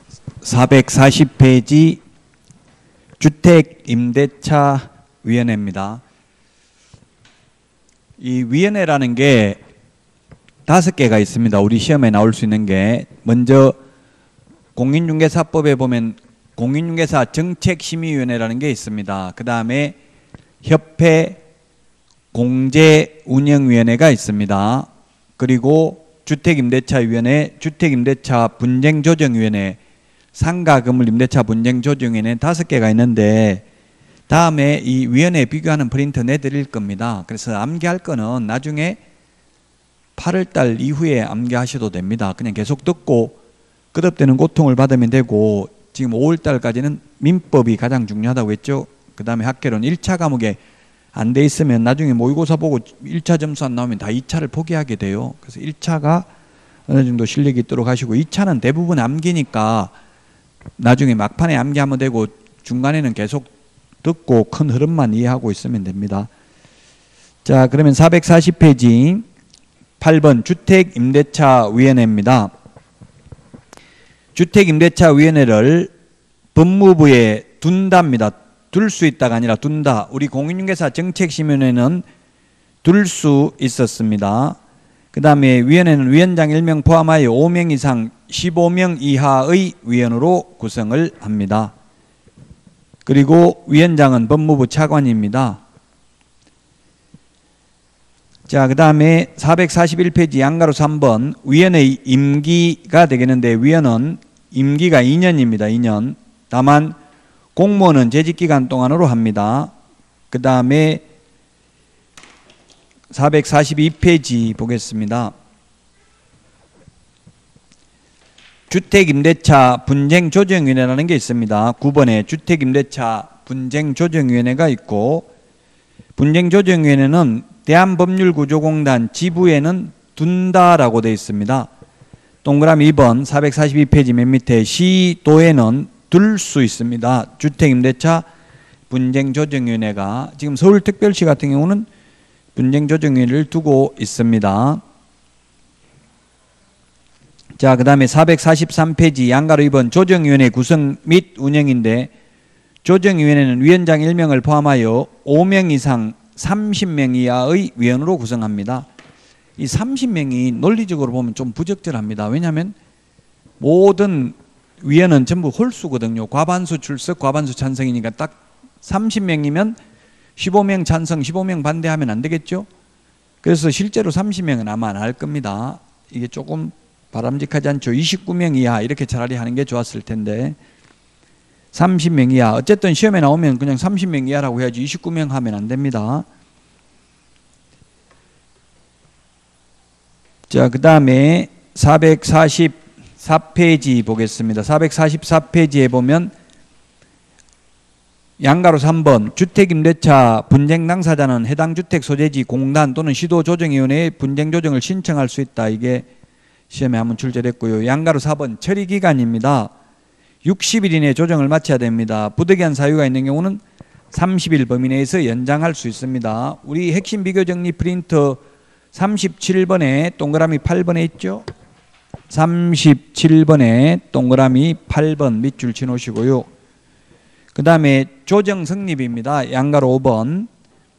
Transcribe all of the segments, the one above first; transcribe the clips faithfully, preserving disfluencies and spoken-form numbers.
사백사십 페이지 주택임대차위원회입니다. 이 위원회라는 게 다섯 개가 있습니다. 우리 시험에 나올 수 있는 게, 먼저 공인중개사법에 보면 공인중개사 정책심의위원회라는 게 있습니다. 그 다음에 협회 공제운영위원회가 있습니다. 그리고 주택임대차위원회, 주택임대차 분쟁조정위원회, 상가건물 임대차 분쟁조정위원회 다섯 개가 있는데, 다음에 이 위원회 비교하는 프린트 내드릴 겁니다. 그래서 암기할 거는 나중에 팔월 달 이후에 암기하셔도 됩니다. 그냥 계속 듣고 끝없되는 고통을 받으면 되고, 지금 오월 달까지는 민법이 가장 중요하다고 했죠. 그 다음에 학개론 일 차 과목에 안 돼 있으면 나중에 모의고사 보고 일 차 점수 안 나오면 다 이 차를 포기하게 돼요. 그래서 일 차가 어느 정도 실력이 있도록 하시고, 이 차는 대부분 암기니까 나중에 막판에 암기하면 되고 중간에는 계속 듣고 큰 흐름만 이해하고 있으면 됩니다. 자, 그러면 사백사십 페이지 팔 번 주택임대차위원회입니다. 주택임대차위원회를 법무부에 둔답니다. 둘 수 있다가 아니라 둔다. 우리 공인중개사 정책심의위원회는 둘 수 있었습니다. 그 다음에 위원회는 위원장 일 명 포함하여 오 명 이상 십오 명 이하의 위원으로 구성을 합니다. 그리고 위원장은 법무부 차관입니다. 자, 그 다음에 사백사십일 페이지 양가로 삼 번 위원회 임기가 되겠는데, 위원은 임기가 이 년입니다. 이 년. 다만 공무원은 재직기간 동안으로 합니다. 그 다음에 사백사십이 페이지 보겠습니다. 주택임대차 분쟁조정위원회라는 게 있습니다. 구 번에 주택임대차 분쟁조정위원회가 있고, 분쟁조정위원회는 대한법률구조공단 지부에는 둔다라고 되어 있습니다. 동그라미 이 번 사백사십이 페이지 맨 밑에 시도에는 둘 수 있습니다. 주택임대차 분쟁조정위원회가 지금 서울특별시 같은 경우는 분쟁조정위원회를 두고 있습니다. 자, 그 다음에 사백사십삼 페이지 양가로 이 번 조정위원회 구성 및 운영인데, 조정위원회는 위원장 일 명을 포함하여 오 명 이상 삼십 명 이하의 위원으로 구성합니다. 이 삼십 명이 논리적으로 보면 좀 부적절합니다. 왜냐하면 모든 위원은 전부 홀수거든요. 과반수 출석, 과반수 찬성이니까 딱 삼십 명이면 십오 명 찬성, 십오 명 반대하면 안 되겠죠? 그래서 실제로 삼십 명은 아마 안 할 겁니다. 이게 조금 바람직하지 않죠. 이십구 명 이하 이렇게 차라리 하는 게 좋았을 텐데, 삼십 명 이하. 어쨌든 시험에 나오면 그냥 삼십 명 이하라고 해야지 이십구 명 하면 안 됩니다. 자, 그 다음에 사백사십사 페이지 보겠습니다. 사백사십사 페이지에 보면 양가로 삼 번 주택임대차 분쟁 당사자는 해당 주택 소재지 공단 또는 시도조정위원회에 분쟁조정을 신청할 수 있다. 이게 시험에 한번 출제됐고요. 양가로 사 번 처리기간입니다. 육십 일 이내에 조정을 마쳐야 됩니다. 부득이한 사유가 있는 경우는 삼십 일 범위 내에서 연장할 수 있습니다. 우리 핵심 비교정리 프린터 삼십칠 번에 동그라미 팔 번에 있죠. 삼십칠 번에 동그라미 팔 번 밑줄 치놓으시고요. 그 다음에 조정 성립입니다. 양가로 오 번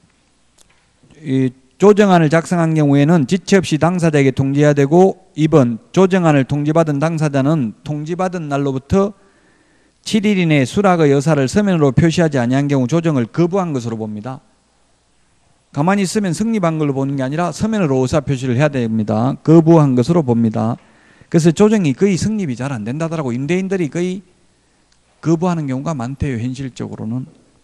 이 조정안을 작성한 경우에는 지체 없이 당사자에게 통지해야 되고, 이 번 조정안을 통지받은 당사자는 통지받은 날로부터 칠 일 이내에 수락의 의사를 서면으로 표시하지 아니한 경우 조정을 거부한 것으로 봅니다. 가만히 있으면 성립한 걸로 보는 게 아니라 서면으로 의사 표시를 해야 됩니다. 거부한 것으로 봅니다. 그래서 조정이 거의 성립이 잘 안 된다더라고. 임대인들이 거의 거부하는 경우가 많대요, 현실적으로는.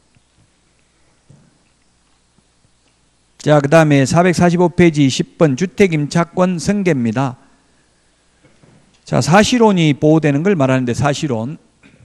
자, 그 다음에 사백사십오 페이지 십 번 주택임차권 승계입니다. 자, 사실혼이 보호되는 걸 말하는데, 사실혼.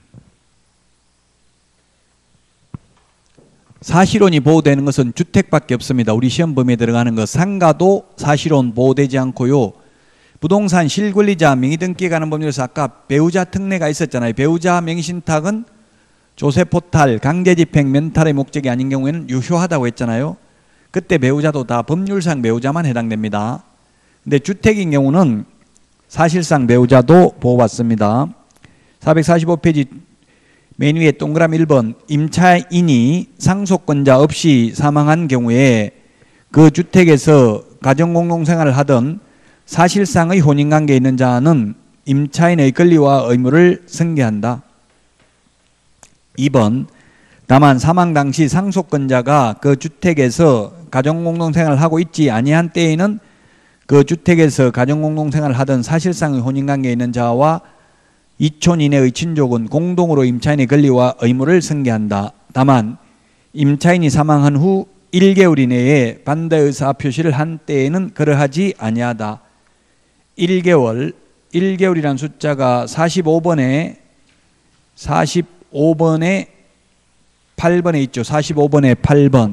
사실혼이 보호되는 것은 주택밖에 없습니다. 우리 시험 범위에 들어가는 것. 상가도 사실혼 보호되지 않고요. 부동산 실권리자 명의등기에 관한 법률에서 아까 배우자 특례가 있었잖아요. 배우자 명의신탁은 조세포탈, 강제집행, 면탈의 목적이 아닌 경우에는 유효하다고 했잖아요. 그때 배우자도 다 법률상 배우자만 해당됩니다. 근데 주택인 경우는 사실상 배우자도 보호받습니다. 사백사십오 페이지 맨 위에 동그라미 일 번 임차인이 상속권자 없이 사망한 경우에 그 주택에서 가정공동생활을 하던 사실상의 혼인관계에 있는 자는 임차인의 권리와 의무를 승계한다. 이 번 다만 사망 당시 상속권자가 그 주택에서 가정공동생활을 하고 있지 아니한 때에는 그 주택에서 가정공동생활을 하던 사실상의 혼인관계에 있는 자와 이촌 이내의 친족은 공동으로 임차인의 권리와 의무를 승계한다. 다만 임차인이 사망한 후 일 개월 이내에 반대 의사 표시를 한 때에는 그러하지 아니하다. 일 개월, 일 개월이라는 숫자가 사십오 번에 사십오 번에 팔 번에 있죠. 사십오 번에 팔 번.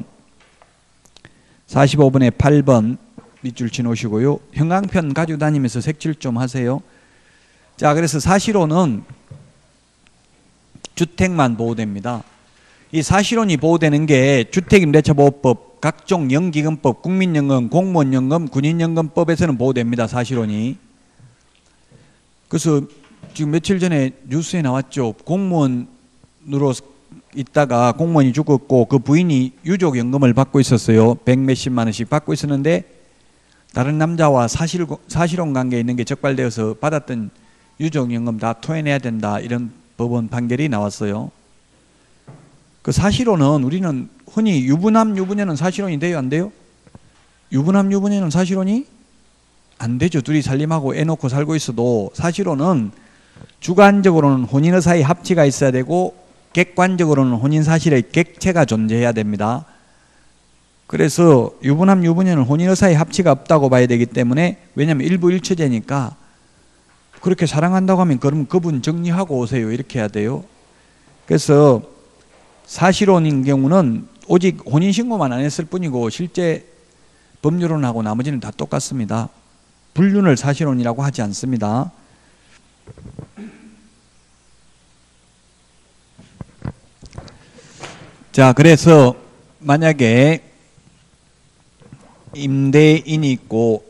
사십오 번에 팔 번 밑줄 치놓으시고요. 형광펜 가지고 다니면서 색칠 좀 하세요. 자, 그래서 사실혼은 주택만 보호됩니다. 이 사실혼이 보호되는 게 주택임대차보호법, 각종 연기금법, 국민연금, 공무원연금, 군인연금법에서는 보호됩니다. 사실혼이. 그래서 지금 며칠 전에 뉴스에 나왔죠. 공무원으로 있다가 공무원이 죽었고 그 부인이 유족연금을 받고 있었어요. 백 몇십만 원씩 받고 있었는데 다른 남자와 사실, 사실혼 관계에 있는 게 적발되어서 받았던 유족연금 다 토해내야 된다. 이런 법원 판결이 나왔어요. 그 사실혼은 우리는 흔히 유부남 유부녀는 사실혼이 돼요? 안 돼요? 유부남 유부녀는 사실혼이 안 되죠. 둘이 살림하고 애 놓고 살고 있어도 사실혼은 주관적으로는 혼인의 사이 합치가 있어야 되고 객관적으로는 혼인 사실의 객체가 존재해야 됩니다. 그래서 유부남 유부녀는 혼인의 사이 합치가 없다고 봐야 되기 때문에 왜냐하면 일부 일처제니까 그렇게 사랑한다고 하면 그럼 그분 정리하고 오세요. 이렇게 해야 돼요. 그래서 사실혼인 경우는 오직 혼인신고만 안 했을 뿐이고 실제 법률혼하고 나머지는 다 똑같습니다. 불륜을 사실혼이라고 하지 않습니다. 자, 그래서 만약에 임대인이 있고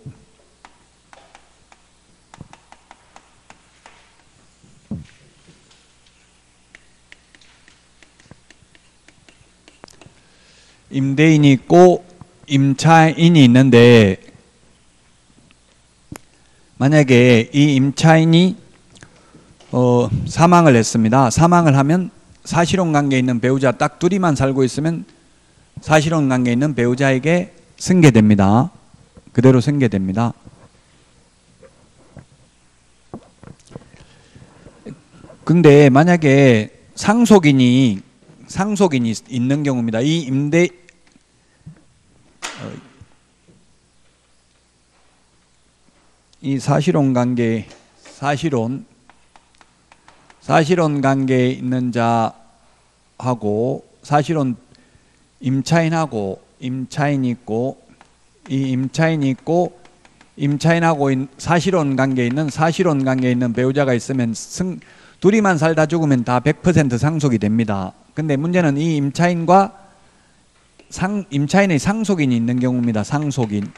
임대인이 있고 임차인이 있는데 만약에 이 임차인이 어, 사망을 했습니다. 사망을 하면 사실혼 관계에 있는 배우자 딱 둘이만 살고 있으면 사실혼 관계에 있는 배우자에게 승계됩니다. 그대로 승계됩니다. 근데 만약에 상속인이 상속인이 있는 경우입니다. 이 임대 이 사실혼 관계 사실혼 사실혼 관계에 있는 자하고 사실혼 임차인하고 임차인이 있고 이 임차인이 있고 임차인하고 사실혼 관계에 있는 사실혼 관계에 있는 배우자가 있으면 승, 둘이만 살다 죽으면 다 백 퍼센트 상속이 됩니다. 근데 문제는 이 임차인과 상, 임차인의 상속인이 있는 경우입니다. 상속인.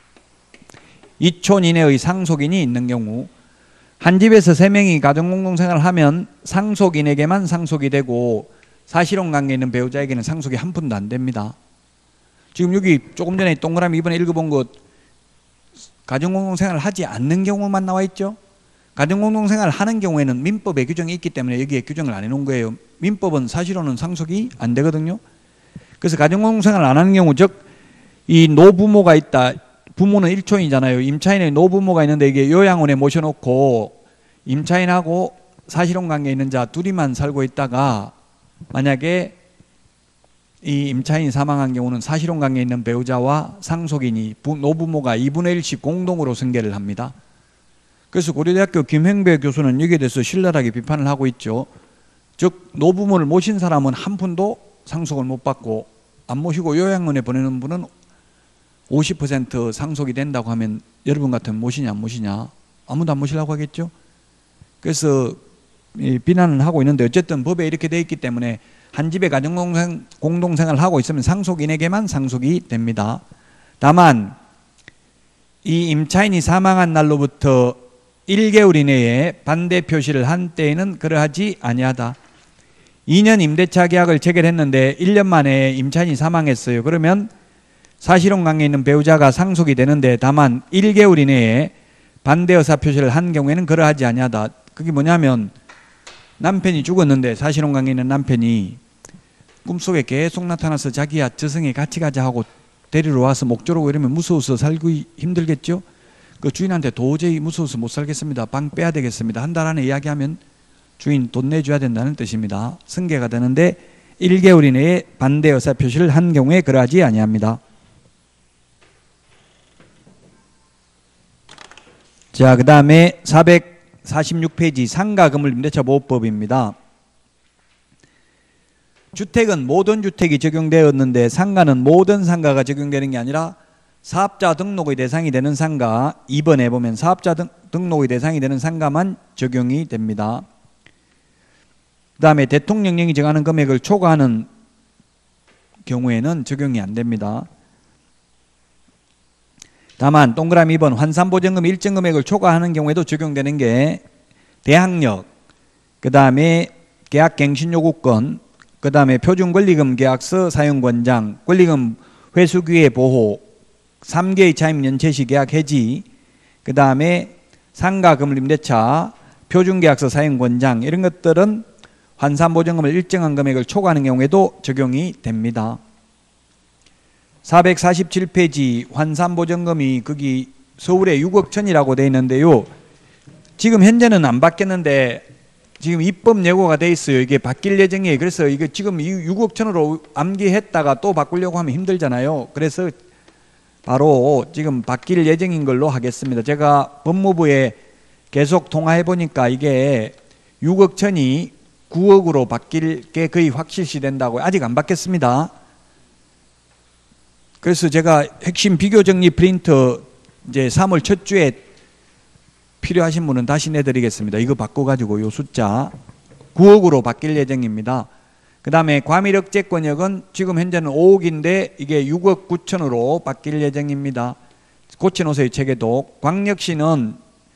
이촌 이내의 상속인이 있는 경우 한 집에서 세 명이 가정공동생활을 하면 상속인에게만 상속이 되고 사실혼 관계에 있는 배우자에게는 상속이 한 푼도 안 됩니다. 지금 여기 조금 전에 동그라미 이번에 읽어본 것 가정공동생활을 하지 않는 경우만 나와 있죠. 가정공동생활을 하는 경우에는 민법에 규정이 있기 때문에 여기에 규정을 안 해놓은 거예요. 민법은 사실혼은 상속이 안 되거든요. 그래서 가정공동생활을 안 하는 경우 즉 이 노부모가 있다. 부모는 일촌이잖아요. 임차인의 노부모가 있는데 이게 요양원에 모셔놓고 임차인하고 사실혼 관계에 있는 자 둘이만 살고 있다가 만약에 이 임차인이 사망한 경우는 사실혼 관계에 있는 배우자와 상속인이 노부모가 이분의 일씩 공동으로 승계를 합니다. 그래서 고려대학교 김행배 교수는 여기에 대해서 신랄하게 비판을 하고 있죠. 즉 노부모를 모신 사람은 한 푼도 상속을 못 받고 안 모시고 요양원에 보내는 분은 오십 퍼센트 상속이 된다고 하면 여러분 같으면 모시냐 안 모시냐? 아무도 안 모시려고 하겠죠. 그래서 비난을 하고 있는데 어쨌든 법에 이렇게 돼 있기 때문에 한 집에 가정공동 공동생활을 하고 있으면 상속인에게만 상속이 됩니다. 다만 이 임차인이 사망한 날로부터 일 개월 이내에 반대 표시를 한 때에는 그러하지 아니하다. 이 년 임대차 계약을 체결했는데 일 년 만에 임차인이 사망했어요. 그러면 사실혼 관계에 있는 배우자가 상속이 되는데 다만 일 개월 이내에 반대 의사 표시를 한 경우에는 그러하지 아니하다. 그게 뭐냐면 남편이 죽었는데 사실혼 관계에 있는 남편이 꿈속에 계속 나타나서 자기야 저승에 같이 가자 하고 데리러 와서 목조르고 이러면 무서워서 살기 힘들겠죠. 그 주인한테 도저히 무서워서 못 살겠습니다. 방 빼야 되겠습니다. 한 달 안에 이야기하면 주인 돈 내줘야 된다는 뜻입니다. 승계가 되는데 일 개월 이내에 반대 의사 표시를 한 경우에 그러하지 아니합니다. 자, 그 다음에 사백사십육 페이지 상가건물 임대차 보호법입니다. 주택은 모든 주택이 적용되었는데 상가는 모든 상가가 적용되는 게 아니라 사업자 등록의 대상이 되는 상가, 이 번에 보면 사업자 등, 등록의 대상이 되는 상가만 적용이 됩니다. 그 다음에 대통령령이 정하는 금액을 초과하는 경우에는 적용이 안 됩니다. 다만 동그라미 이 번 환산보증금 일정 금액을 초과하는 경우에도 적용되는 게 대항력, 그 다음에 계약갱신요구권, 그 다음에 표준권리금 계약서 사용권장, 권리금 회수기회 보호, 삼 개의 차임 연체시 계약 해지, 그 다음에 상가건물 임대차, 표준계약서 사용권장 이런 것들은 환산보증금을 일정한 금액을 초과하는 경우에도 적용이 됩니다. 사백사십칠 페이지 환산보증금이 거기 서울에 육억 천이라고 되어 있는데요. 지금 현재는 안 바뀌었는데 지금 입법 예고가 돼 있어요. 이게 바뀔 예정이에요. 그래서 이게 지금 육억 천으로 암기했다가 또 바꾸려고 하면 힘들잖아요. 그래서 바로 지금 바뀔 예정인 걸로 하겠습니다. 제가 법무부에 계속 통화해 보니까 이게 육억 천이 구억으로 바뀔 게 거의 확실시 된다고. 아직 안 바뀌었습니다. 그래서 제가 핵심 비교정리 프린터 이제 삼월 첫 주에 필요하신 분은 다시 내드리겠습니다. 이거 바꿔가지고 요 숫자 구억으로 바뀔 예정입니다. 그 다음에 과밀억제권역은 지금 현재는 오억인데 이게 육억 구천으로 바뀔 예정입니다. 고쳐놓으세요. 책에도. 광역시는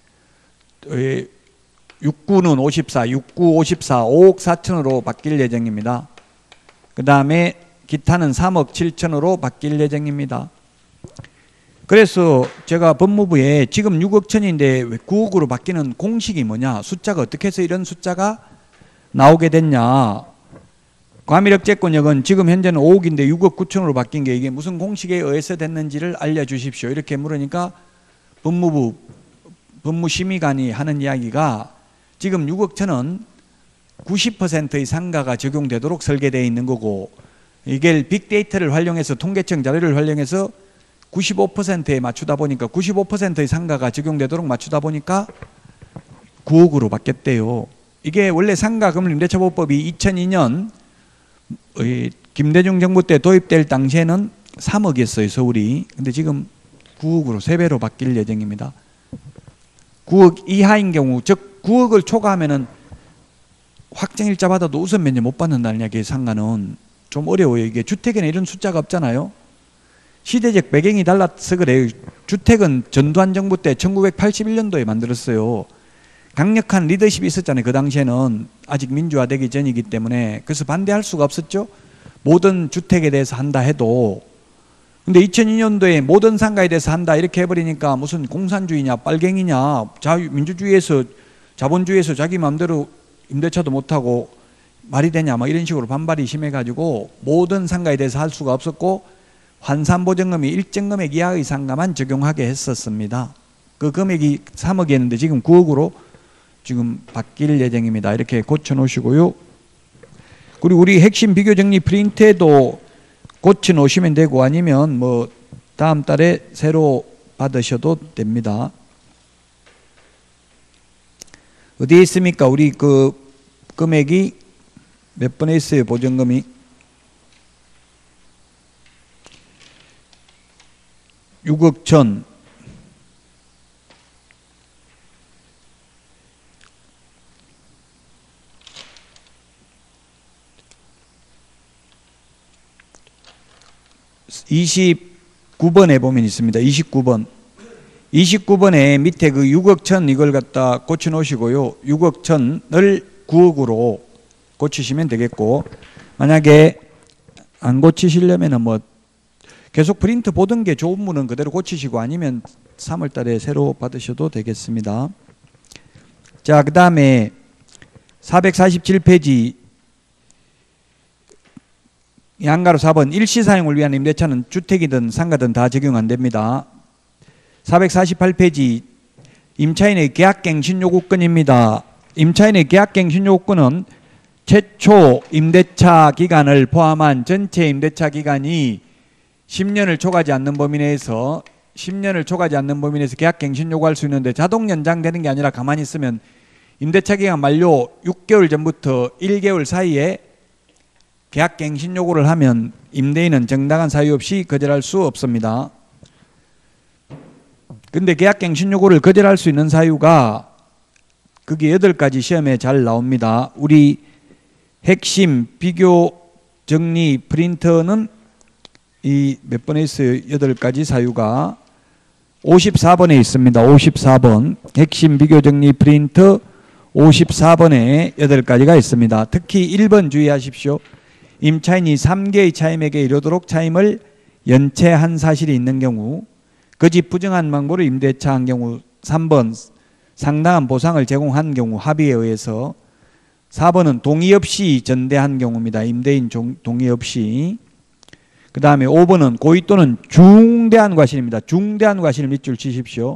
육구는 오십사, 육구 오십사, 오억 사천으로 바뀔 예정입니다. 그 다음에 기타는 삼억 칠천으로 바뀔 예정입니다. 그래서 제가 법무부에 지금 육억 천인데 왜 구억으로 바뀌는 공식이 뭐냐, 숫자가 어떻게 해서 이런 숫자가 나오게 됐냐. 과밀억제권역은 지금 현재는 오억인데 육억 구천으로 바뀐 게 이게 무슨 공식에 의해서 됐는지를 알려주십시오. 이렇게 물으니까 법무부 법무심의관이 하는 이야기가 지금 육억 천은 구십 퍼센트의 상가가 적용되도록 설계되어 있는 거고, 이게 빅데이터를 활용해서 통계청 자료를 활용해서 구십오 퍼센트에 맞추다 보니까 구십오 퍼센트의 상가가 적용되도록 맞추다 보니까 구억으로 바뀌었대요. 이게 원래 상가건물 임대차보호법이 이천이 년 김대중 정부 때 도입될 당시에는 삼억이었어요, 서울이. 근데 지금 구억으로 세 배로 바뀔 예정입니다. 구억 이하인 경우, 즉 구억을 초과하면은 확정일자 받아도 우선 면제 못 받는다는 이야기의 상가는 좀 어려워요. 이게 주택에는 이런 숫자가 없잖아요. 시대적 배경이 달라서 그래요. 주택은 전두환 정부 때 천구백팔십일 년도에 만들었어요. 강력한 리더십이 있었잖아요. 그 당시에는 아직 민주화되기 전이기 때문에. 그래서 반대할 수가 없었죠. 모든 주택에 대해서 한다 해도. 근데 이천이 년도에 모든 상가에 대해서 한다 이렇게 해버리니까 무슨 공산주의냐 빨갱이냐, 자유 민주주의에서 자본주의에서 자기 마음대로 임대차도 못하고 말이 되냐 막 이런 식으로 반발이 심해가지고 모든 상가에 대해서 할 수가 없었고, 환산보증금이 일정 금액 이하의 상가만 적용하게 했었습니다. 그 금액이 삼억이었는데 지금 구억으로 지금 바뀔 예정입니다. 이렇게 고쳐 놓으시고요. 그리고 우리 핵심 비교정리 프린트에도 고쳐 놓으시면 되고, 아니면 뭐 다음 달에 새로 받으셔도 됩니다. 어디에 있습니까? 우리 그 금액이 몇 번에 있어요? 보증금이 육억 천, 이십구 번에 보면 있습니다. 이십구 번 이십구 번에 밑에 그 육억 천 이걸 갖다 고쳐 놓으시고요. 육억 천을 구억으로 고치시면 되겠고, 만약에 안 고치시려면은 뭐 계속 프린트 보던 게 좋은 분은 그대로 고치시고 아니면 삼월 달에 새로 받으셔도 되겠습니다. 자, 그 다음에 사백사십칠 페이지 양가로 사 번 일시사용을 위한 임대차는 주택이든 상가든 다 적용 안 됩니다. 사백사십팔 페이지 임차인의 계약갱신 요구권입니다. 임차인의 계약갱신 요구권은 최초 임대차 기간을 포함한 전체 임대차 기간이 십 년을 초과하지 않는 범위 내에서 십 년을 초과하지 않는 범위 내에서 계약갱신 요구할 수 있는데, 자동 연장되는 게 아니라 가만히 있으면 임대차 기간 만료 육 개월 전부터 일 개월 사이에 계약갱신 요구를 하면 임대인은 정당한 사유 없이 거절할 수 없습니다. 근데 계약갱신 요구를 거절할 수 있는 사유가 그게 여덟 가지 시험에 잘 나옵니다. 우리 핵심 비교 정리 프린터는 이 몇 번에 있어요? 여덟 가지 사유가 오십사 번에 있습니다. 오십사 번 핵심 비교 정리 프린터 오십사 번에 여덟 가지가 있습니다. 특히 일 번 주의하십시오. 임차인이 삼 개의 차임에게 이르도록 차임을 연체한 사실이 있는 경우, 그 집 부정한 망보를 임대차한 경우, 삼 번 상당한 보상을 제공한 경우 합의에 의해서, 사 번은 동의 없이 전대한 경우입니다. 임대인 동의 없이. 그 다음에 오 번은 고의 또는 중대한 과실입니다. 중대한 과실을 밑줄 치십시오.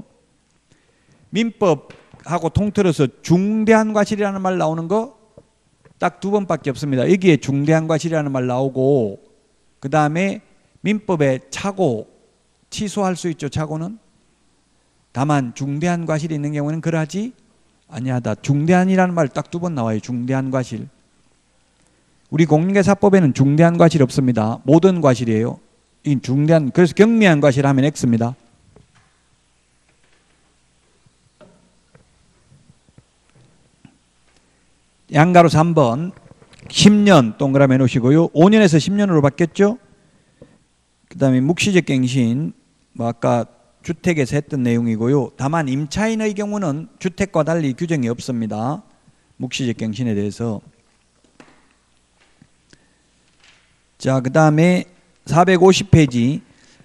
민법하고 통틀어서 중대한 과실이라는 말 나오는 거 딱 두 번밖에 없습니다. 여기에 중대한 과실이라는 말 나오고, 그 다음에 민법에 착오, 취소할 수 있죠. 착오는. 다만 중대한 과실이 있는 경우는 그러하지 아니하다. 중대한이라는 말 딱 두 번 나와요. 중대한 과실. 우리 공인중개사법에는 중대한 과실 없습니다. 모든 과실이에요. 이 중대한, 그래서 경미한 과실 하면 X입니다. 양가로 삼 번 십 년 동그라미 해놓으시고요. 오 년에서 십 년으로 바뀌었죠. 그 다음에 묵시적 갱신, 뭐 아까 주택에서 했던 내용이고요. 다만 임차인의 경우는 주택과 달리 규정이 없습니다. 묵시적 갱신에 대해서. 자, 그 다음에 사백오십 페이지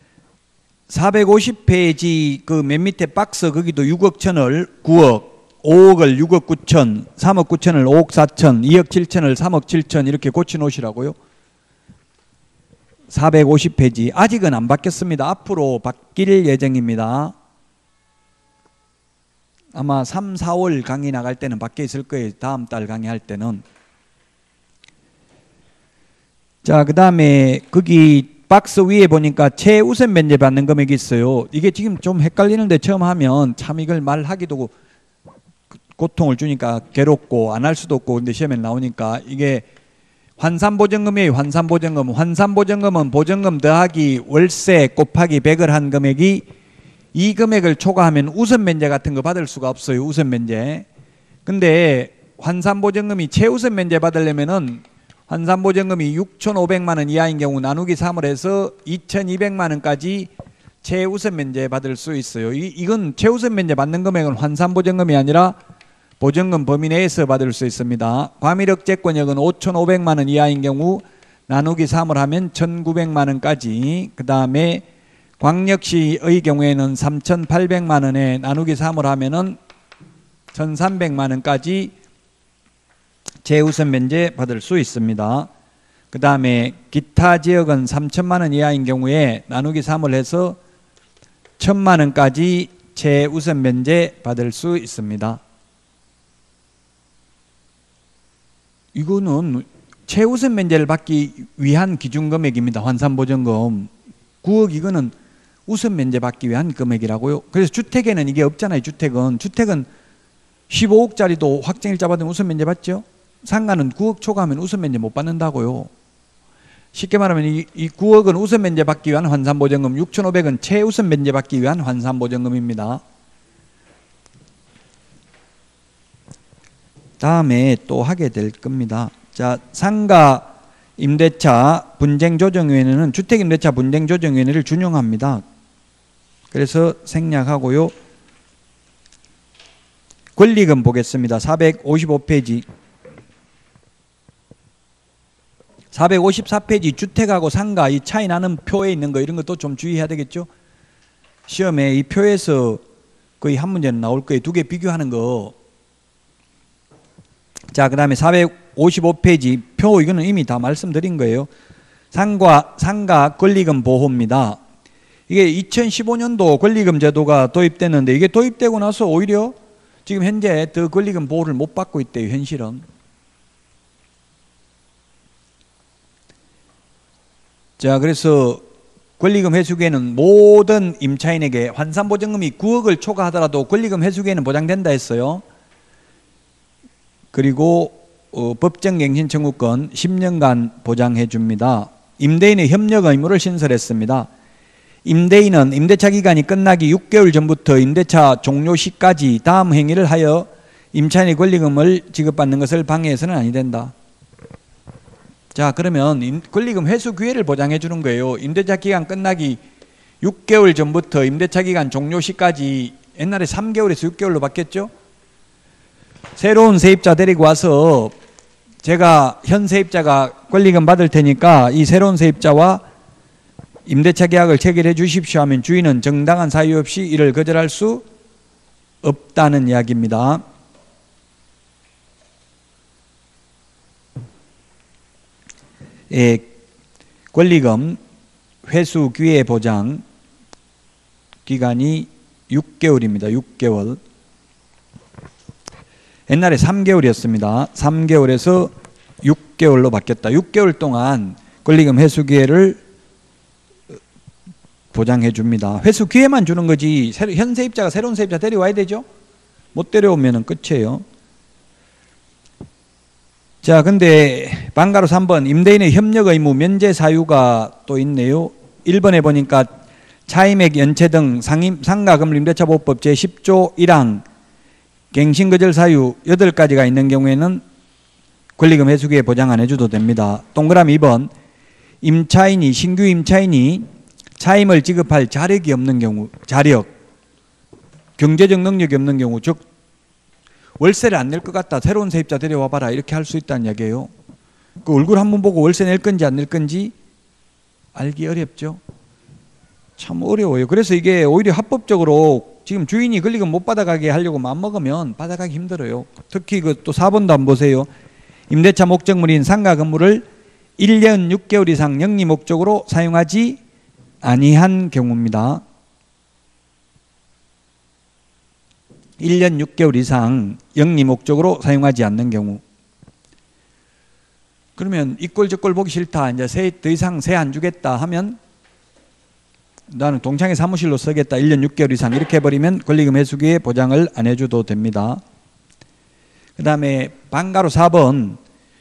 사백오십 페이지 그 맨 밑에 박스, 거기도 육억 천을 구억, 오억을 육억 구천, 삼억 구천을 오억 사천, 이억 칠천을 삼억 칠천 이렇게 고쳐 놓으시라고요. 사백오십 페이지 아직은 안 바뀌었습니다. 앞으로 바뀔 예정입니다. 아마 삼, 사월 강의 나갈 때는 바뀌어 있을 거예요. 다음 달 강의할 때는. 자, 그 다음에 거기 박스 위에 보니까 최우선 면제 받는 금액이 있어요. 이게 지금 좀 헷갈리는데 처음 하면 참 이걸 말하기도 고통을 주니까 괴롭고 안 할 수도 없고, 근데 시험에 나오니까 이게 환산보증금이에요. 환산보증금. 환산보증금은 보증금 더하기 월세 곱하기 백을 한 금액이 이 금액을 초과하면 우선 면제 같은 거 받을 수가 없어요. 우선 면제. 근데 환산보증금이 최우선 면제 받으려면은 환산보증금이 육천오백만 원 이하인 경우 나누기 삼을 해서 이천이백만 원까지 최우선 면제 받을 수 있어요. 이, 이건 최우선 면제 받는 금액은 환산보증금이 아니라 보증금 범위 내에서 받을 수 있습니다. 과밀억제권역은 오천오백만 원 이하인 경우 나누기 삼을 하면 천구백만 원까지, 그 다음에 광역시의 경우에는 삼천팔백만 원에 나누기 삼을 하면은 천삼백만 원까지 최우선 면제 받을 수 있습니다. 그 다음에 기타 지역은 삼천만 원 이하인 경우에 나누기 삼을 해서 천만 원까지 최우선 면제 받을 수 있습니다. 이거는 최우선 면제를 받기 위한 기준금액입니다. 환산보증금 구억, 이거는 우선 면제 받기 위한 금액이라고요. 그래서 주택에는 이게 없잖아요. 주택은 주택은 십오억짜리도 확정일자 받으면 우선 면제 받죠. 상가는 구억 초과하면 우선 면제 못 받는다고요. 쉽게 말하면 이, 이 구억은 우선 면제 받기 위한 환산보증금, 육천오백은 최우선 면제 받기 위한 환산보증금입니다. 다음에 또 하게 될 겁니다. 자, 상가 임대차 분쟁조정위원회는 주택임대차 분쟁조정위원회를 준용합니다. 그래서 생략하고요. 권리금 보겠습니다. 사백오십오 페이지. 사백오십사 페이지 주택하고 상가 이 차이 나는 표에 있는 거 이런 것도 좀 주의해야 되겠죠. 시험에 이 표에서 거의 한 문제는 나올 거예요. 두 개 비교하는 거. 자, 그 다음에 사백오십오 페이지 표 이거는 이미 다 말씀드린 거예요. 상가, 상가 권리금 보호입니다. 이게 이천십오 년도 권리금 제도가 도입됐는데 이게 도입되고 나서 오히려 지금 현재 더 권리금 보호를 못 받고 있대요. 현실은. 자, 그래서 권리금 회수기에는 모든 임차인에게 환산보증금이 구억을 초과하더라도 권리금 회수기에는 보장된다 했어요. 그리고 어, 법정갱신 청구권 십 년간 보장해 줍니다. 임대인의 협력 의무를 신설했습니다. 임대인은 임대차 기간이 끝나기 육 개월 전부터 임대차 종료 시까지 다음 행위를 하여 임차인의 권리금을 지급받는 것을 방해해서는 아니 된다. 자, 그러면 권리금 회수 기회를 보장해 주는 거예요. 임대차 기간 끝나기 육 개월 전부터 임대차 기간 종료 시까지 옛날에 삼 개월에서 육 개월로 바뀌었죠. 새로운 세입자 데리고 와서 제가 현 세입자가 권리금 받을 테니까 이 새로운 세입자와 임대차 계약을 체결해 주십시오 하면 주인은 정당한 사유 없이 이를 거절할 수 없다는 이야기입니다. 예, 권리금 회수 기회 보장 기간이 육 개월입니다. 육 개월. 옛날에 삼 개월이었습니다. 삼 개월에서 육 개월로 바뀌었다. 육 개월 동안 권리금 회수 기회를 보장해 줍니다. 회수 기회만 주는 거지 현 세입자가 새로운 세입자 데려와야 되죠. 못 데려오면 끝이에요. 자, 근데 방가로 삼 번 임대인의 협력 의무 면제 사유가 또 있네요. 일 번에 보니까 차임액 연체 등 상임, 상가금리 임대차 보호법 제십 조 일 항 갱신거절 사유 여덟 가지가 있는 경우에는 권리금 회수기에 보장 안 해줘도 됩니다. 동그라미 이 번 임차인이 신규 임차인이 차임을 지급할 자력이 없는 경우, 자력, 경제적 능력이 없는 경우, 즉 월세를 안 낼 것 같다. 새로운 세입자 데려와 봐라. 이렇게 할 수 있다는 이야기예요. 그 얼굴 한번 보고 월세 낼 건지 안 낼 건지 알기 어렵죠. 참 어려워요. 그래서 이게 오히려 합법적으로 지금 주인이 권리금 못 받아가게 하려고 마음먹으면 받아가기 힘들어요. 특히 그 또 사 번도 한번 보세요. 임대차 목적물인 상가 건물을 일 년 육 개월 이상 영리 목적으로 사용하지 아니한 경우입니다. 일 년 육 개월 이상 영리 목적으로 사용하지 않는 경우. 그러면 이 꼴 저 꼴 보기 싫다. 이제 세, 더 이상 세 안 주겠다 하면 나는 동창회 사무실로 쓰겠다. 일 년 육 개월 이상 이렇게 해버리면 권리금 회수기에 보장을 안 해줘도 됩니다. 그 다음에 방가로 사 번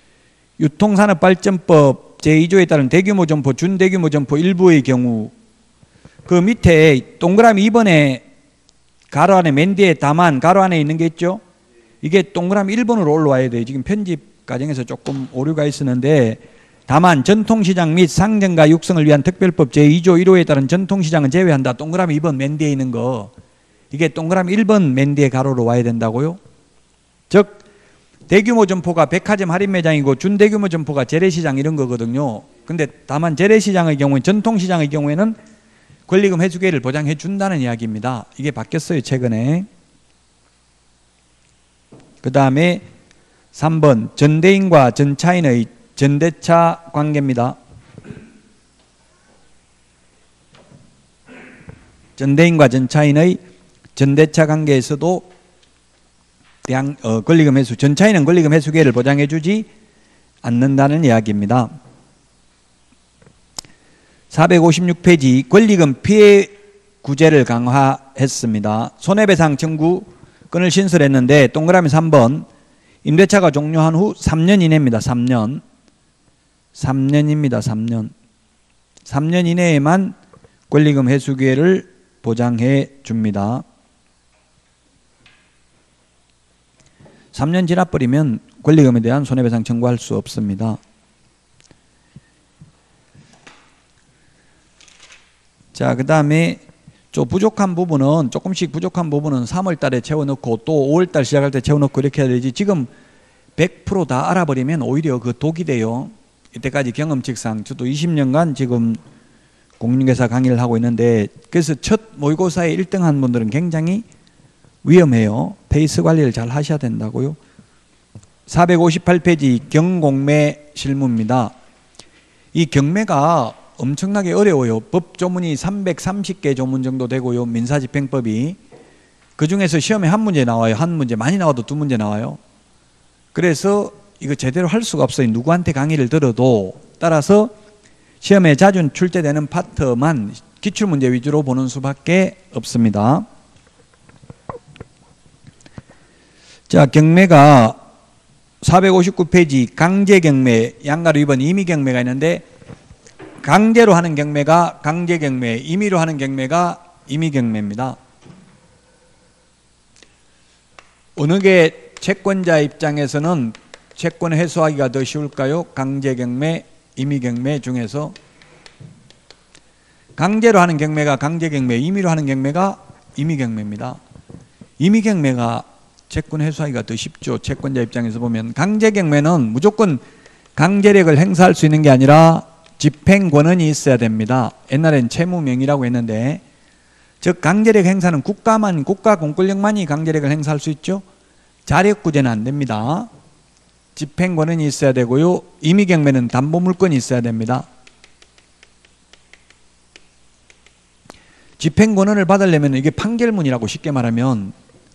유통산업발전법 제이 조에 따른 대규모 점포, 준대규모 점포 일부의 경우 그 밑에 동그라미 이 번에 가로 안에 맨 뒤에 다만 가로 안에 있는 게 있죠. 이게 동그라미 일 번으로 올라와야 돼요. 지금 편집 과정에서 조금 오류가 있었는데 다만 전통시장 및 상점가 육성을 위한 특별법 제이 조 일 호에 따른 전통시장은 제외한다. 동그라미 이 번 맨 뒤에 있는 거 이게 동그라미 일 번 맨 뒤에 가로로 와야 된다고요. 즉 대규모 점포가 백화점 할인 매장이고 준대규모 점포가 재래시장 이런 거거든요. 근데 다만 재래시장의 경우에 전통시장의 경우에는 권리금 회수기회를 보장해 준다는 이야기입니다. 이게 바뀌었어요 최근에. 그 다음에 삼 번 전대인과 전차인의 전대차 관계입니다. 전대인과 전차인의 전대차 관계에서도 대항, 어, 권리금 회수, 전차인은 권리금 회수기회를 보장해 주지 않는다는 이야기입니다. 사백오십육 페이지 권리금 피해 구제를 강화했습니다. 손해배상 청구권을 신설했는데 동그라미 삼 번 임대차가 종료한 후 삼 년 이내입니다. 삼 년. 삼 년입니다. 삼 년. 삼 년 이내에만 권리금 회수 기회를 보장해 줍니다. 삼 년 지나버리면 권리금에 대한 손해배상 청구할 수 없습니다. 자, 그 다음에 좀 부족한 부분은 조금씩 부족한 부분은 삼월 달에 채워넣고 또 오월 달 시작할 때 채워넣고 이렇게 해야 되지, 지금 백 퍼센트 다 알아버리면 오히려 그 독이 돼요. 이때까지 경험칙상 저도 이십 년간 지금 공인중개사 강의를 하고 있는데, 그래서 첫 모의고사에 일 등 한 분들은 굉장히 위험해요. 페이스 관리를 잘 하셔야 된다고요. 사백오십팔 페이지 경공매 실무입니다. 이 경매가 엄청나게 어려워요. 법 조문이 삼백삼십 개 조문 정도 되고요. 민사집행법이. 그 중에서 시험에 한 문제 나와요. 한 문제, 많이 나와도 두 문제 나와요. 그래서 이거 제대로 할 수가 없어요. 누구한테 강의를 들어도. 따라서 시험에 자주 출제되는 파트만 기출문제 위주로 보는 수밖에 없습니다. 자, 경매가 사백오십구 페이지 강제경매, 양가로 이 번 임의경매가 있는데, 강제로 하는 경매가 강제경매, 임의로 하는 경매가 임의경매입니다. 어느 게 채권자 입장에서는 채권 회수하기가 더 쉬울까요? 강제경매, 임의경매 중에서 강제로 하는 경매가 강제경매, 임의로 하는 경매가 임의경매입니다. 임의경매가 채권 회수하기가 더 쉽죠. 채권자 입장에서 보면. 강제경매는 무조건 강제력을 행사할 수 있는 게 아니라 집행권한이 있어야 됩니다. 옛날엔 채무명의라고 했는데, 즉 강제력 행사는 국가만, 국가 공권력만이 강제력을 행사할 수 있죠. 자력구제는 안 됩니다. 집행권한이 있어야 되고요. 임의경매는 담보물권이 있어야 됩니다. 집행권한을 받으려면 이게 판결문이라고, 쉽게 말하면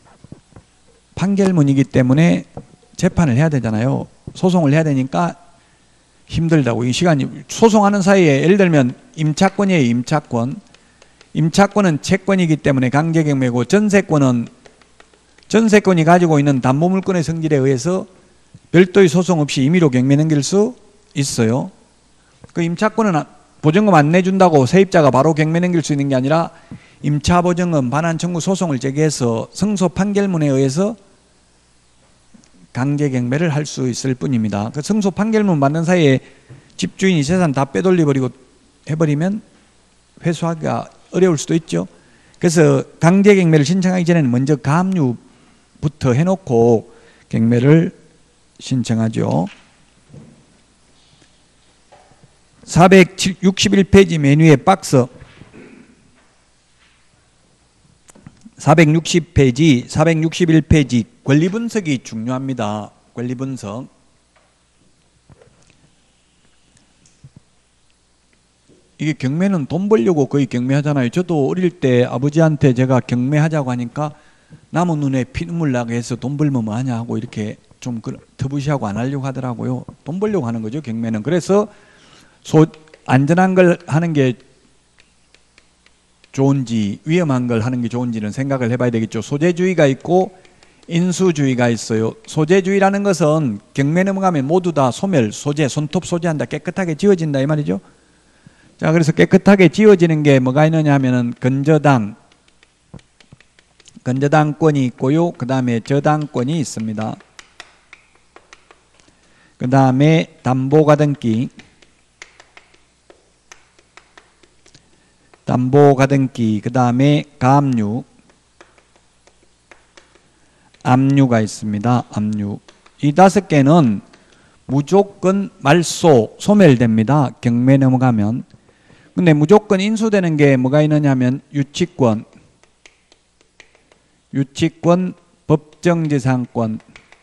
판결문이기 때문에 재판을 해야 되잖아요. 소송을 해야 되니까 힘들다고. 이 시간이, 소송하는 사이에 예를 들면 임차권이에요. 임차권. 임차권은 채권이기 때문에 강제경매고, 전세권은 전세권이 가지고 있는 담보물권의 성질에 의해서 별도의 소송 없이 임의로 경매 넘길 수 있어요. 그 임차권은 보증금 안 내준다고 세입자가 바로 경매 넘길 수 있는 게 아니라 임차보증금 반환 청구 소송을 제기해서 승소 판결문에 의해서 강제경매를 할 수 있을 뿐입니다. 그 승소 판결문 받는 사이에 집주인이 재산 다 빼돌려버리고 해버리면 회수하기가 어려울 수도 있죠. 그래서 강제경매를 신청하기 전에는 먼저 가압류부터 해놓고 경매를 신청하죠. 사백육십일 페이지 메뉴의 박스, 사백육십 페이지, 사백육십일 페이지 권리분석이 중요합니다. 권리분석. 이게 경매는 돈 벌려고 거의 경매하잖아요. 저도 어릴 때 아버지한테 제가 경매하자고 하니까 남의 눈에 피눈물 나게 해서 돈 벌면 뭐하냐 하고 이렇게 좀 터부시하고 안 하려고 하더라고요. 돈 벌려고 하는 거죠, 경매는. 그래서 소, 안전한 걸 하는 게 좋은지 위험한 걸 하는 게 좋은지는 생각을 해봐야 되겠죠. 소재주의가 있고 인수주의가 있어요. 소재주의라는 것은 경매 넘어가면 모두 다 소멸, 소재, 손톱 소재한다, 깨끗하게 지워진다 이 말이죠. 자, 그래서 깨끗하게 지워지는 게 뭐가 있느냐 하면은 건저당, 건저당권이 있고요. 그 다음에 저당권이 있습니다. 그 다음에 담보가등기, 담보가등기, 그 다음에 가압류, 압류가 있습니다. 압류. 이 다섯 개는 무조건 말소, 소멸됩니다. 경매 넘어가면. 근데 무조건 인수되는 게 뭐가 있느냐 하면 유치권, 유치권, 법정지상권,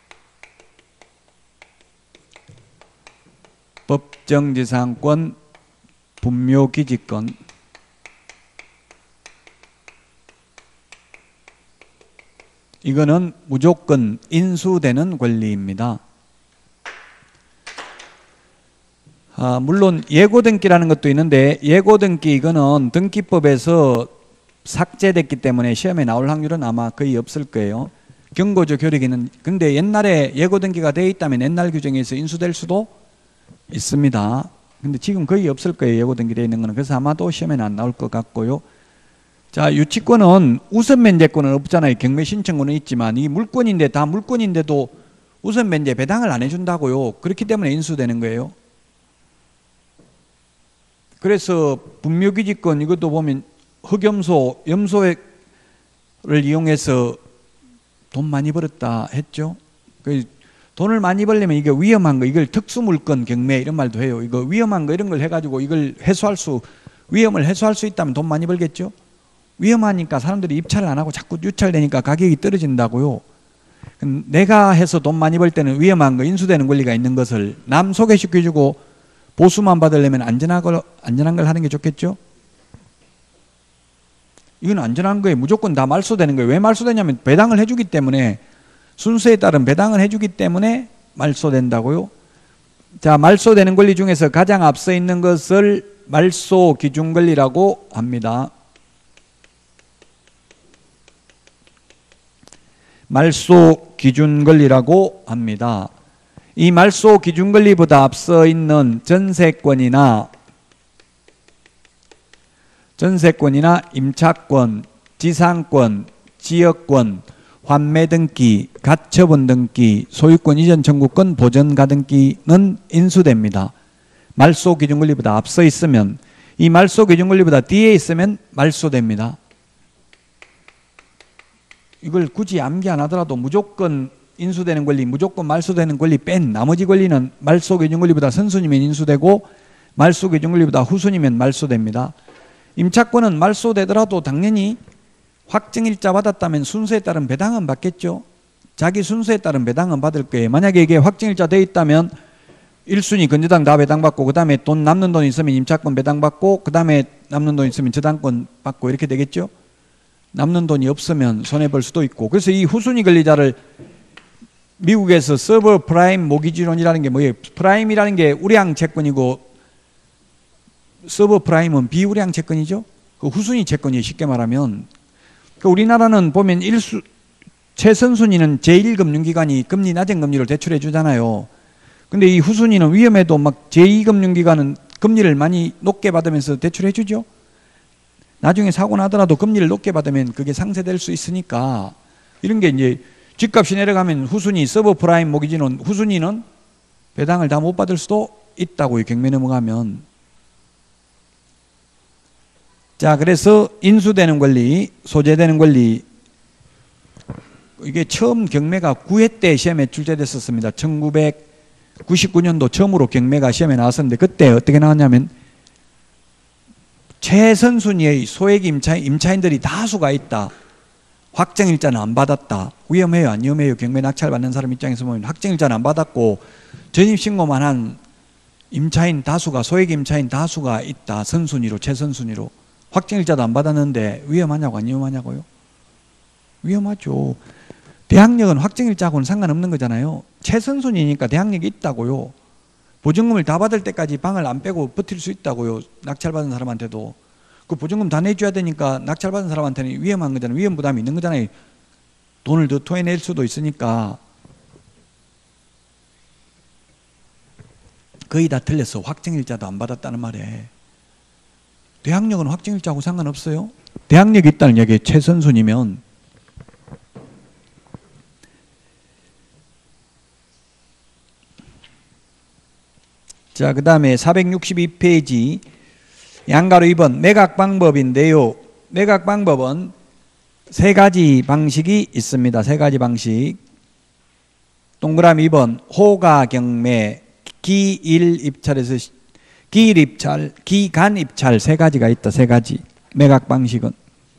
법정지상권, 분묘기지권. 이거는 무조건 인수되는 권리입니다. 아, 물론 예고등기라는 것도 있는데, 예고등기 이거는 등기법에서 삭제됐기 때문에 시험에 나올 확률은 아마 거의 없을 거예요. 경고조 효력에는. 근데 옛날에 예고등기가 되어 있다면 옛날 규정에서 인수될 수도 있습니다. 근데 지금 거의 없을 거예요, 예고등기 되어 있는 거는. 그래서 아마도 시험에는 안 나올 것 같고요. 자, 유치권은 우선 면제권은 없잖아요. 경매 신청권은 있지만 이 물권인데, 다 물권인데도 우선 면제 배당을 안 해준다고요. 그렇기 때문에 인수되는 거예요. 그래서 분묘기지권 이것도 보면 흑염소, 염소를 이용해서 돈 많이 벌었다 했죠. 그 돈을 많이 벌려면 이게 위험한 거, 이걸 특수물건 경매 이런 말도 해요. 이거 위험한 거 이런 걸 해가지고 이걸 해소할 수, 위험을 해소할 수 있다면 돈 많이 벌겠죠. 위험하니까 사람들이 입찰을 안 하고 자꾸 유찰되니까 가격이 떨어진다고요. 내가 해서 돈 많이 벌 때는 위험한 거, 인수되는 권리가 있는 것을 남 소개시켜주고 보수만 받으려면 안전한 걸, 안전한 걸 하는 게 좋겠죠. 이건 안전한 거예요. 무조건 다 말소되는 거예요. 왜 말소되냐면 배당을 해주기 때문에, 순서에 따른 배당을 해주기 때문에 말소된다고요. 자, 말소되는 권리 중에서 가장 앞서 있는 것을 말소 기준 권리라고 합니다. 말소 기준 권리라고 합니다. 이 말소 기준 권리보다 앞서 있는 전세권이나 전세권이나 임차권, 지상권, 지역권, 환매 등기, 가처분 등기, 소유권 이전 청구권, 보전 가등기는 인수됩니다. 말소 기준 권리보다 앞서 있으면, 이 말소 기준 권리보다 뒤에 있으면 말소됩니다. 이걸 굳이 암기 안 하더라도 무조건 인수되는 권리, 무조건 말소되는 권리 뺀 나머지 권리는 말소 기준 권리보다 선순위면 인수되고 말소 기준 권리보다 후순위면 말소됩니다. 임차권은 말소되더라도 당연히 확정일자 받았다면 순서에 따른 배당은 받겠죠. 자기 순서에 따른 배당은 받을 거예요. 만약에 이게 확정일자 돼 있다면 일 순위 건저당 다 배당받고, 그 다음에 돈 남는 돈 있으면 임차권 배당받고, 그 다음에 남는 돈 있으면 저당권 받고 이렇게 되겠죠. 남는 돈이 없으면 손해볼 수도 있고. 그래서 이 후순위 권리자를 미국에서 서브 프라임 모기지론이라는 게 뭐예요? 프라임이라는 게 우량 채권이고 서브 프라임은 비우량 채권이죠. 그 후순위 채권이 쉽게 말하면. 그 우리나라는 보면 일수 최선순위는 제일 금융기관이 금리 낮은 금리를 대출해 주잖아요. 근데 이 후순위는 위험해도 막 제이 금융기관은 금리를 많이 높게 받으면서 대출해 주죠. 나중에 사고 나더라도 금리를 높게 받으면 그게 상쇄될 수 있으니까, 이런 게 이제 집값이 내려가면 후순위 서브 프라임 모기지는 후순위는 배당을 다 못 받을 수도 있다고요. 경매 넘어가면. 자, 그래서 인수되는 권리, 소재되는 권리, 이게 처음 경매가 구 회 때 시험에 출제됐었습니다. 천구백구십구 년도 처음으로 경매가 시험에 나왔었는데, 그때 어떻게 나왔냐면 최선순위의 소액 임차, 임차인들이 다수가 있다. 확정일자는 안 받았다. 위험해요, 안 위험해요? 경매 낙찰받는 사람 입장에서 보면 확정일자는 안 받았고 전입신고만 한 임차인 다수가, 소액 임차인 다수가 있다. 선순위로, 최선순위로. 확정일자도 안 받았는데 위험하냐고, 안 위험하냐고요? 위험하죠. 대항력은 확정일자하고는 상관없는 거잖아요. 최선순위니까 대항력이 있다고요. 보증금을 다 받을 때까지 방을 안 빼고 버틸 수 있다고요. 낙찰받은 사람한테도. 그 보증금 다 내줘야 되니까 낙찰받은 사람한테는 위험한 거잖아요. 위험 부담이 있는 거잖아요. 돈을 더 토해낼 수도 있으니까. 거의 다 틀렸어. 확정일자도 안 받았다는 말에. 대항력은 확정일자하고 상관없어요. 대항력이 있다는 얘기에 최선순위면. 자, 그 다음에 사백육십이 페이지 양가로 이 번 매각 방법인데요. 매각 방법은 세 가지 방식이 있습니다. 세 가지 방식. 동그라미 이 번 호가 경매, 기일 입찰에서 기일 입찰, 기간 입찰 세 가지가 있다. 세 가지 매각 방식은.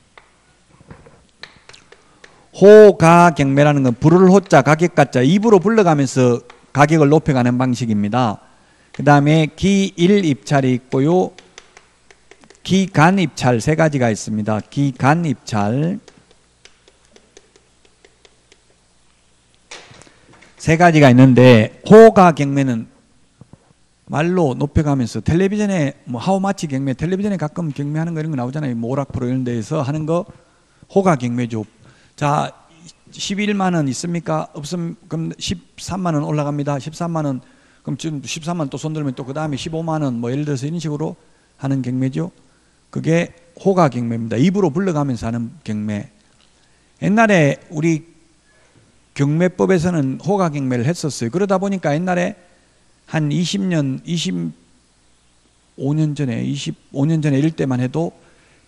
호가 경매라는 건 부를 호자, 가격 가자 입으로 불러가면서 가격을 높여가는 방식입니다. 그 다음에 기일 입찰이 있고요. 기간 입찰 세 가지가 있습니다. 기간 입찰 세 가지가 있는데, 호가 경매는 말로 높여가면서 텔레비전에 뭐 하우마치 경매, 텔레비전에 가끔 경매하는 거 이런 거 나오잖아요. 뭐 오락 프로 이런 데에서 하는 거 호가 경매죠. 자, 십일만 원 있습니까? 없음. 그럼 십삼만 원 올라갑니다. 십삼만 원. 그럼 지금 십삼만 원 또 손들면 또 그 다음에 십오만 원 뭐 예를 들어서 이런 식으로 하는 경매죠. 그게 호가 경매입니다. 입으로 불러가면서 하는 경매. 옛날에 우리 경매법에서는 호가 경매를 했었어요. 그러다 보니까 옛날에 한 이십 년, 이십오 년 전에, 이십오 년 전에 이럴 때만 해도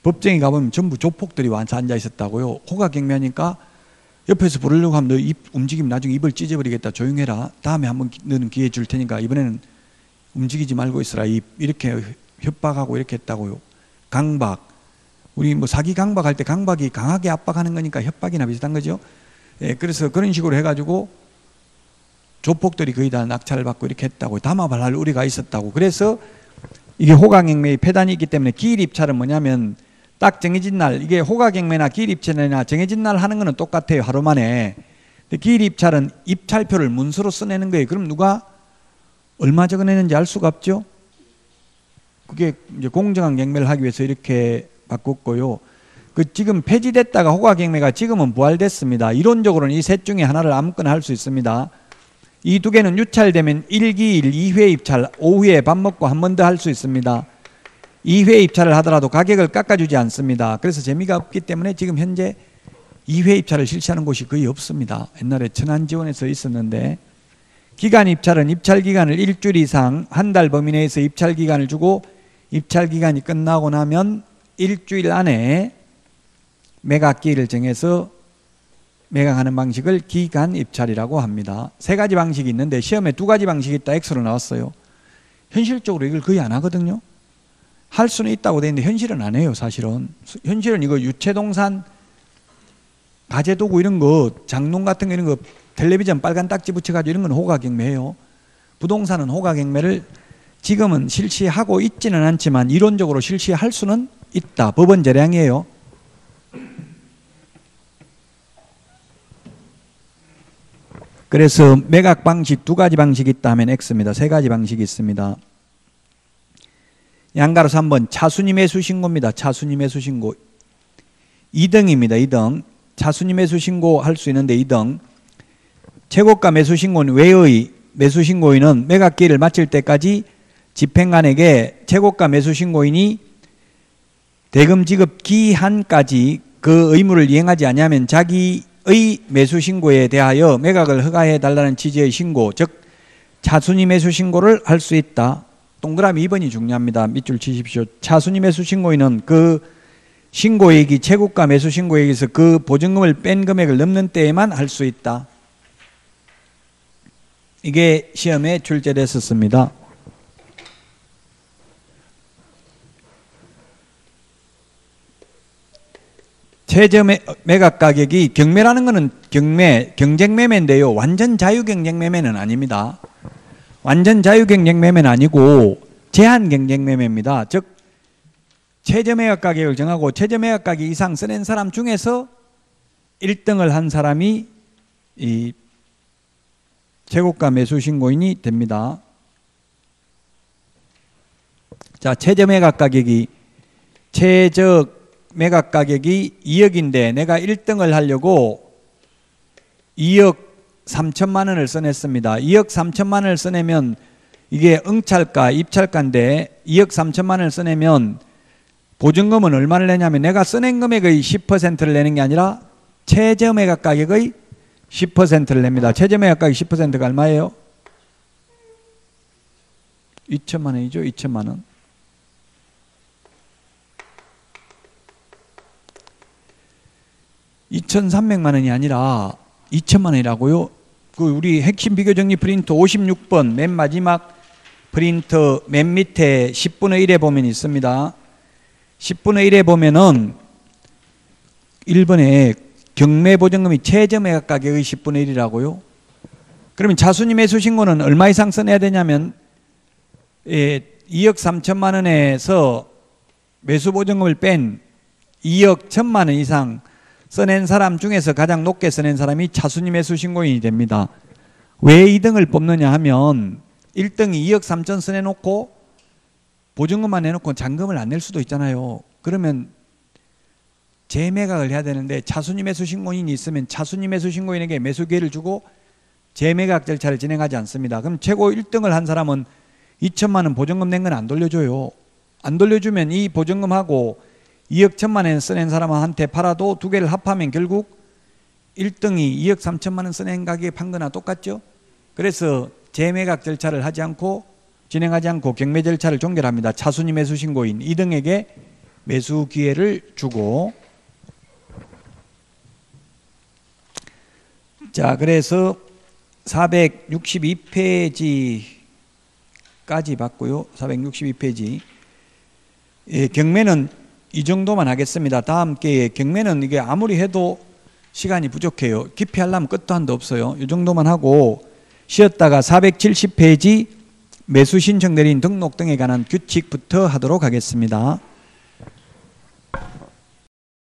법정에 가보면 전부 조폭들이 와서 앉아 있었다고요. 호가경매하니까 옆에서 부르려고 하면 너 입 움직이면 나중에 입을 찢어버리겠다. 조용해라. 다음에 한번 너는 기회 줄 테니까 이번에는 움직이지 말고 있어라. 입 이렇게 협박하고 이렇게 했다고요. 강박. 우리 뭐 사기 강박할 때 강박이 강하게 압박하는 거니까 협박이나 비슷한 거죠. 예, 그래서 그런 식으로 해가지고 조폭들이 거의 다 낙찰을 받고 이렇게 했다고. 담합을 할 우리가 있었다고. 그래서 이게 호가경매의 폐단이 있기 때문에 기일입찰은 뭐냐면 딱 정해진 날, 이게 호가경매나 기일입찰이나 정해진 날 하는 거는 똑같아요. 하루 만에. 근데 기일입찰은 입찰표를 문서로 써내는 거예요. 그럼 누가 얼마 적어내는지 알 수가 없죠. 그게 이제 공정한 경매를 하기 위해서 이렇게 바꿨고요. 그 지금 폐지됐다가 호가경매가 지금은 부활됐습니다. 이론적으로는 이 셋 중에 하나를 아무거나 할 수 있습니다. 이 두 개는 유찰되면 일 기일 이 회 입찰, 오후에 밥 먹고 한 번 더 할 수 있습니다. 이 회 입찰을 하더라도 가격을 깎아주지 않습니다. 그래서 재미가 없기 때문에 지금 현재 이 회 입찰을 실시하는 곳이 거의 없습니다. 옛날에 천안지원에서 있었는데, 기간 입찰은 입찰 기간을 일주일 이상 한 달 범위 내에서 입찰 기간을 주고 입찰 기간이 끝나고 나면 일주일 안에 매각기일을 정해서 매각하는 방식을 기간 입찰이라고 합니다. 세 가지 방식이 있는데 시험에 두 가지 방식이 있다 X로 나왔어요. 현실적으로 이걸 거의 안 하거든요. 할 수는 있다고 되어 있는데 현실은 안 해요. 사실은 현실은 이거 유체동산, 가재도구 이런 거, 장롱 같은 거 이런 거, 텔레비전 빨간 딱지 붙여가지고 이런 건 호가경매예요. 부동산은 호가경매를 지금은 실시하고 있지는 않지만 이론적으로 실시할 수는 있다. 법원 재량이에요. 그래서 매각 방식 두 가지 방식이 있다 하면 X입니다. 세 가지 방식이 있습니다. 양가로 삼 번 차순위 매수 신고입니다. 차순위 매수 신고 이 등입니다. 이 등 차순위 매수 신고 할 수 있는데 이 등 최고가 매수 신고는 외의 매수 신고인은 매각기일을 마칠 때까지 집행관에게 최고가 매수 신고인이 대금 지급 기한까지 그 의무를 이행하지 아니하면 자기의 매수 신고에 대하여 매각을 허가해 달라는 취지의 신고, 즉 차순위 매수 신고를 할 수 있다. 동그라미 이 번이 중요합니다. 밑줄 치십시오. 차순위 매수 신고인은 그 신고액이 최고가 매수 신고액에서 그 보증금을 뺀 금액을 넘는 때에만 할 수 있다. 이게 시험에 출제됐었습니다. 최저 매각 가격이 경매라는 것은 경매, 경쟁매매인데요. 완전 자유경쟁매매는 아닙니다. 완전 자유경쟁매매는 아니고 제한경쟁매매입니다. 즉 최저 매각 가격을 정하고 최저 매각 가격 이상 써낸 사람 중에서 일 등을 한 사람이 이 최고가 매수 신고인이 됩니다. 자, 최저 매각 가격이 최저 매각 가격이 이억인데 내가 일 등을 하려고 이억 삼천만 원을 써냈습니다. 이억 삼천만 원을 써내면 이게 응찰가, 입찰가인데 이억 삼천만 원을 써내면 보증금은 얼마를 내냐면 내가 써낸 금액의 십 퍼센트를 내는 게 아니라 최저 매각 가격의 십 퍼센트를 냅니다. 최저 매각 가격 십 퍼센트가 얼마예요? 이천만 원이죠. 이천만 원. 이천삼백만 원이 아니라 이천만 원이라고요? 그 우리 핵심 비교정리 프린터 오십육 번 맨 마지막 프린터 맨 밑에 십분의 일에 보면 있습니다. 십분의 일에 보면은 일 번에 경매 보증금이 최저 매각 가격의 십분의 일이라고요? 그러면 차순위 매수 신고는 얼마 이상 써내야 되냐면 예, 이억 삼천만 원에서 매수 보증금을 뺀 이억 천만 원 이상 써낸 사람 중에서 가장 높게 써낸 사람이 차순위 매수 신고인이 됩니다. 왜 이 등을 뽑느냐 하면 일 등이 이억 삼천 써내놓고 보증금만 내놓고 잔금을 안 낼 수도 있잖아요. 그러면 재매각을 해야 되는데 차순위 매수 신고인이 있으면 차순위 매수 신고인에게 매수 기회를 주고 재매각 절차를 진행하지 않습니다. 그럼 최고 일 등을 한 사람은 이천만 원 보증금 낸 건 안 돌려줘요. 안 돌려주면 이 보증금하고 이억 천만 원 써낸 사람한테 팔아도 두 개를 합하면 결국 일 등이 이억 삼천만 원 써낸 가격에 판 거나 똑같죠. 그래서 재매각 절차를 하지 않고 진행하지 않고 경매 절차를 종결합니다. 차순위 매수 신고인 이 등에게 매수 기회를 주고, 자, 그래서 사백육십이 페이지까지 봤고요. 사백육십이 페이지. 예, 경매는 이 정도만 하겠습니다. 다음 기회에 경매는 이게 아무리 해도 시간이 부족해요. 깊이 하려면 끝도 한도 없어요. 이 정도만 하고 쉬었다가 사백칠십 페이지 매수 신청 내린 등록 등에 관한 규칙부터 하도록 하겠습니다.